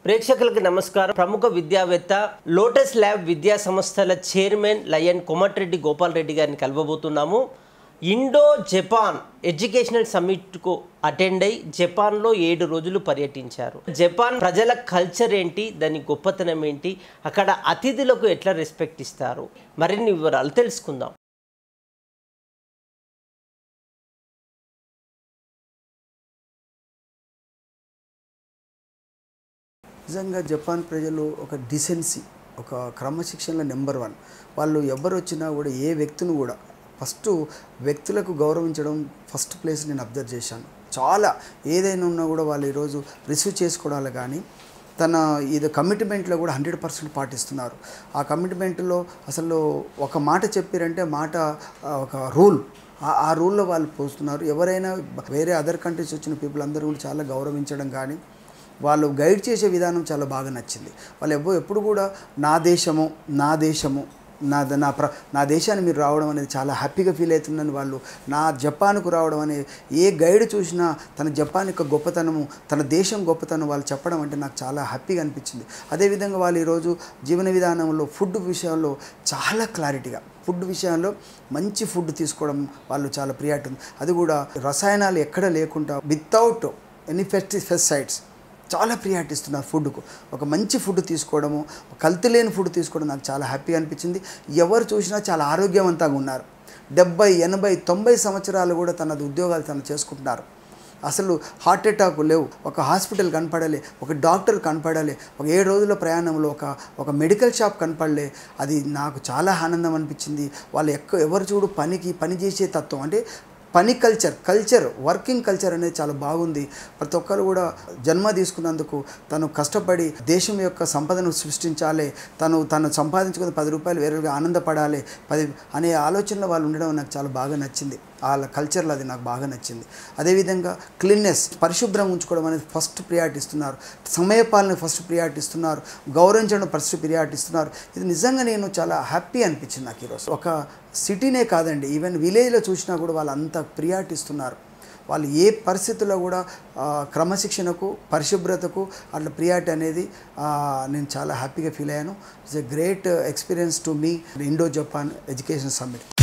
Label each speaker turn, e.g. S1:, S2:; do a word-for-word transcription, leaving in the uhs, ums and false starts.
S1: ప్రేక్షకులకు నమస్కారం. ప్రముఖ విద్యావేత్త లోటస్ ల్యాబ్ విద్యా సంస్థల చైర్మన్ లయన్ కోమటిరెడ్డి గోపాల్ రెడ్డి గారిని కలవబోతున్నాము. ఇండో జపాన్ ఎడ్యుకేషనల్ సమ్మిట్కు అటెండ్ అయి జపాన్లో ఏడు రోజులు పర్యటించారు. జపాన్ ప్రజల కల్చర్ ఏంటి, దాని గొప్పతనం ఏంటి, అక్కడ అతిథులకు ఎట్లా రెస్పెక్ట్ ఇస్తారు, మరిన్ని వివరాలు తెలుసుకుందాం.
S2: నిజంగా జపాన్ ప్రజలు ఒక డిసెన్సీ, ఒక క్రమశిక్షణలో నెంబర్ వన్. వాళ్ళు ఎవరు వచ్చినా కూడా ఏ వ్యక్తిని కూడా ఫస్ట్ వ్యక్తులకు గౌరవించడం ఫస్ట్ ప్లేస్ నేను అబ్జర్వ్ చేశాను. చాలా ఏదైనా ఉన్నా కూడా వాళ్ళు ఈరోజు రిసీవ్ చేసుకోవడాలు కానీ తన ఇది కమిట్మెంట్లో కూడా హండ్రెడ్ పర్సెంట్ పాటిస్తున్నారు. ఆ కమిట్మెంట్లో అసలు ఒక మాట చెప్పారంటే మాట ఒక రూల్, ఆ రూల్లో వాళ్ళు పోస్తున్నారు. ఎవరైనా వేరే అదర్ కంట్రీస్ వచ్చిన పీపుల్ అందరూ కూడా చాలా గౌరవించడం కానీ వాళ్ళు గైడ్ చేసే విధానం చాలా బాగా నచ్చింది. వాళ్ళు ఎప్పుడు ఎప్పుడు కూడా నా దేశము నా దేశము నా నా ప్ర నా దేశాన్ని మీరు రావడం అనేది చాలా హ్యాపీగా ఫీల్ అవుతుందని వాళ్ళు నా జపాన్కు రావడం అనేది ఏ గైడ్ చూసినా తన జపాన్ యొక్క గొప్పతనము, తన దేశం గొప్పతనం వాళ్ళు చెప్పడం అంటే నాకు చాలా హ్యాపీగా అనిపించింది. అదేవిధంగా వాళ్ళు ఈరోజు జీవన విధానంలో ఫుడ్ విషయంలో చాలా క్లారిటీగా, ఫుడ్ విషయంలో మంచి ఫుడ్ తీసుకోవడం వాళ్ళు చాలా ప్రియారిటీ ఉంది. అది కూడా రసాయనాలు ఎక్కడ లేకుండా వితౌట్ ఎనీ పెస్టి పెస్టిసైడ్స్ చాలా ప్రియారిటీ ఇస్తున్నారు ఫుడ్కు. ఒక మంచి ఫుడ్ తీసుకోవడము, కల్తీ లేని ఫుడ్ తీసుకోవడం నాకు చాలా హ్యాపీగా అనిపించింది. ఎవరు చూసినా చాలా ఆరోగ్యవంతంగా ఉన్నారు. డెబ్బై ఎనభై తొంభై సంవత్సరాలు కూడా తన ఉద్యోగాలు తను చేసుకుంటున్నారు. అసలు హార్ట్ అటాక్ లేవు, ఒక హాస్పిటల్ కనపడాలి, ఒక డాక్టర్ కనపడాలి, ఒక ఏడు రోజుల ప్రయాణంలో ఒక ఒక మెడికల్ షాప్ కనపడలే. అది నాకు చాలా ఆనందం అనిపించింది. వాళ్ళు ఎక్క ఎవరు చూడు పనికి పని చేసే తత్వం, అంటే పని కల్చర్ కల్చర్ వర్కింగ్ కల్చర్ అనేది చాలా బాగుంది. ప్రతి ఒక్కరు కూడా జన్మ తీసుకున్నందుకు తను కష్టపడి దేశం యొక్క సంపదను సృష్టించాలి, తను తను సంపాదించుకున్న పది రూపాయలు వేరేగా ఆనందపడాలి పది అనే ఆలోచనలో వాళ్ళు ఉండడం నాకు చాలా బాగా నచ్చింది. వాళ్ళ కల్చర్లో అది నాకు బాగా నచ్చింది. అదేవిధంగా క్లీన్నెస్, పరిశుభ్రంగా ఉంచుకోవడం అనేది ఫస్ట్ ప్రియారిటీ ఇస్తున్నారు. సమయపాలన ఫస్ట్ ప్రియారిటీ ఇస్తున్నారు. గౌరవించడం ఫస్ట్ ప్రియారిటీ ఇస్తున్నారు. ఇది నిజంగా నేను చాలా హ్యాపీ అనిపించింది నాకు ఈరోజు. ఒక సిటీనే కాదండి, ఈవెన్ విలేజ్లో చూసినా కూడా వాళ్ళు అంత ప్రియారిటీ ఇస్తున్నారు. వాళ్ళు ఏ పరిస్థితుల్లో కూడా క్రమశిక్షణకు, పరిశుభ్రతకు అట్లా ప్రియారిటీ అనేది నేను చాలా హ్యాపీగా ఫీల్ అయ్యాను. It's a great experience to me Indo Japan education summit.